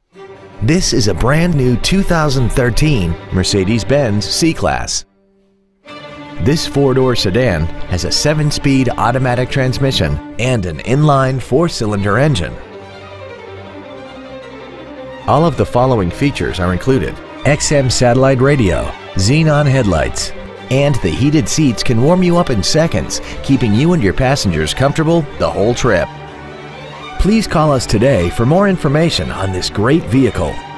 This is a brand new 2013 Mercedes-Benz C-Class. This four-door sedan has a 7-speed automatic transmission and an inline 4-cylinder engine. All of the following features are included: XM satellite radio, xenon headlights, and the heated seats can warm you up in seconds, keeping you and your passengers comfortable the whole trip. Please call us today for more information on this great vehicle.